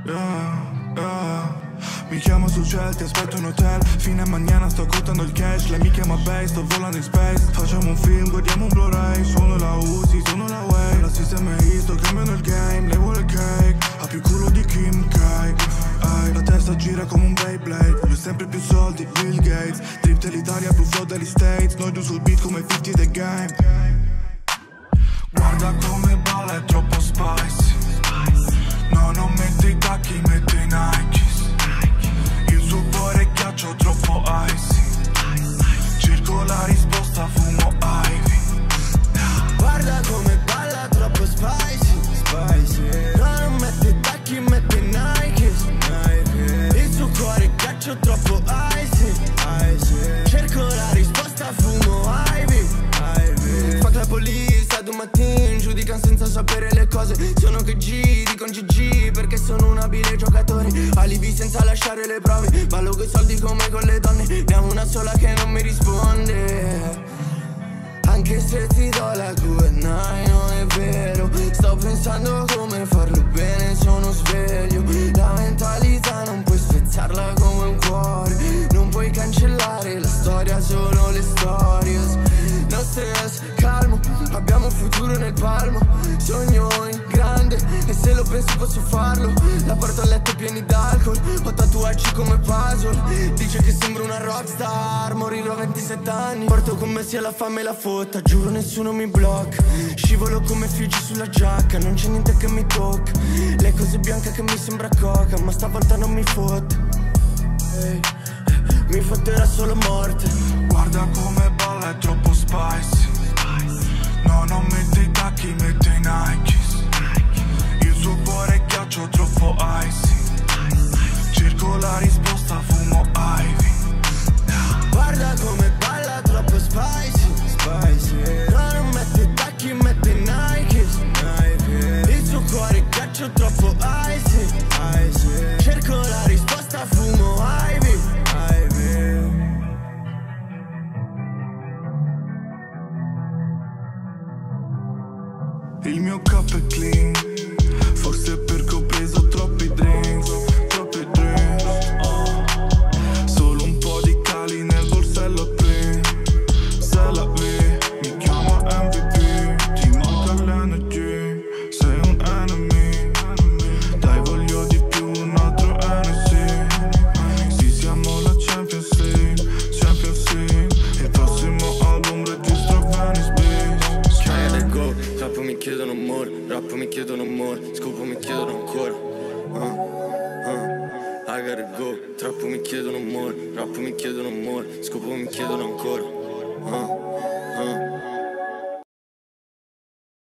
Mi chiamo sul cielo, ti aspetto in hotel. Fine mañana sto contando il cash. Lei mi chiama Bay, sto volando in space. Facciamo un film, guardiamo un Blu-ray. Suono la Uzi, suono la Way. La sistema è sto cambiando il game. Lei vuole il cake, ha più culo di Kim K. La testa gira come un Beyblade. Io sempre più soldi, Bill Gates. Trip dell'Italia, blue flow degli States. Noi due sul beat come 50 the game. Guarda come balla, è troppo spicy. No, non mette i tacchi, mette i Nikes. Il suo cuore è ghiaccio, troppo icy. Cerco la risposta, fumo Ivy. Guarda come balla, troppo spicy. No, non mette i tacchi, mette i Nikes. Il suo cuore è ghiaccio, troppo icy. Cerco la risposta, fumo Ivy. Fuck la police, a domattina giudicano senza sapere le cose. Sono che giri con GG perché sono un abile giocatore. Alibi senza lasciare le prove. Ballo coi soldi come con le donne. Ne ho una sola che non mi risponde. Anche se ti do la good night, non è vero. Sto pensando come farlo bene, sono sveglio. La mentalità non puoi spezzarla come un cuore. Non puoi cancellare la storia, solo le stories. No stress, calmo, abbiamo un futuro nel palmo. Sogno in grande e se lo penso posso farlo. La porto a letto pieni d'alcol, ho tatuaggi come puzzle. Dice che sembro una rockstar, morirò a 27 anni. Porto con me sia la fame e la fotta, giuro nessuno mi blocca. Scivolo come Fiuggi sulla giacca, non c'è niente che mi tocca. Le cose bianche che mi sembra coca, ma stavolta non mi fotte. Mi fotterà solo morte. Guarda come balla, è troppo spicy. No, non mette i tacchi, mette i Nikes. Il suo cuore è ghiaccio, troppo icy. Cerco la risposta, fumo Ivy. Guarda come balla, troppo spicy. No, non mette i tacchi, mette i Nikes. Il suo cuore è ghiaccio, troppo icy. Cerco la risposta, fumo Ivy. Il mio cup è clean, forse perché ho preso troppi drinks. Solo un po' di cali nel borsello clean. Se la vi, mi chiamo MVP. Ti manca l'energy, sei un enemy. Dai, voglio di più, un altro NC. Sì, siamo la Champions League. Il prossimo album registra Venice Beach. Sky go, rap mi chiedono more, rap mi chiedono more, scopo mi chiedono ancora. I gotta go, trap mi chiedono more, rap mi chiedono more, scopo mi chiedono ancora.